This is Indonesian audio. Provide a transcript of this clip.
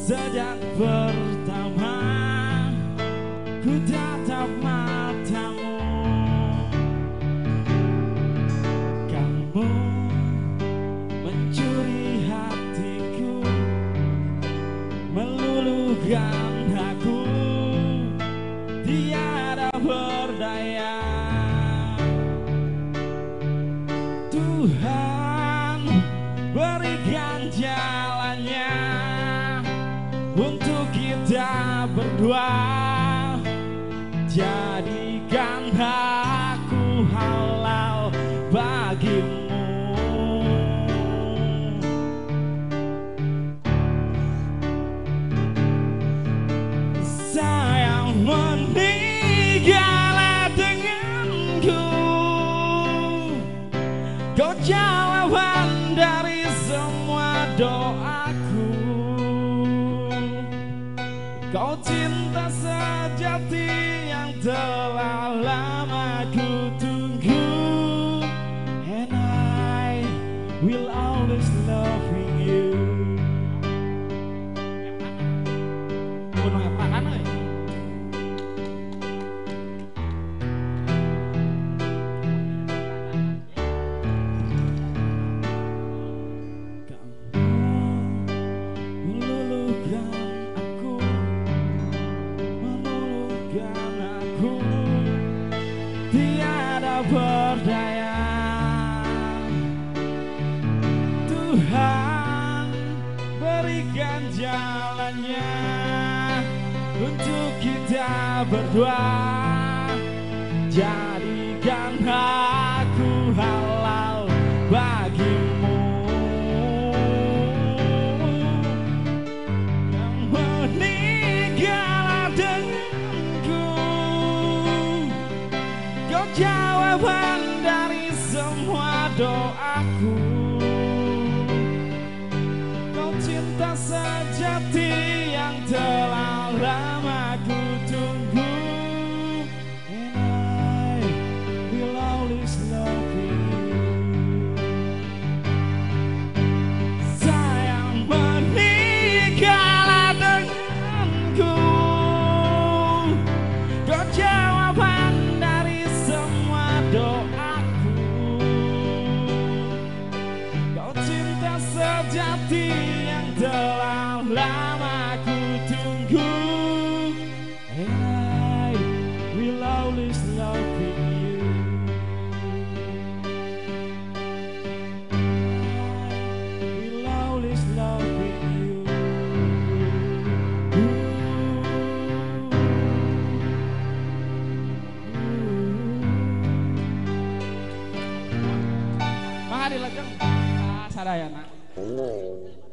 Sejak pertama ku tatap matamu, kamu mencuri hatiku, meluluhkan aku, tiada berdaya. Tuhan berikan jalannya untuk kita berdua, jadikan aku halal bagimu. Sayang, meninggallah denganku, kau jawaban dari semua doaku. Kau cinta sejati yang telah lama ku tunggu, and I will always love you. Tiada berdaya. Tuhan berikan jalannya untuk kita berdua, jadikan aku halal bagimu. Yang meninggal denganku, kau jawaban dari semua doaku. Kau cinta sejati yang telah lama ku tunggu, and I will always love you. Sayang, menikahlah denganku, kau jawaban dari semua doaku. Kau cinta sejati yang telah lama ku tunggu, and I will always love you. I will always love you. Mahadilajeng sadayana.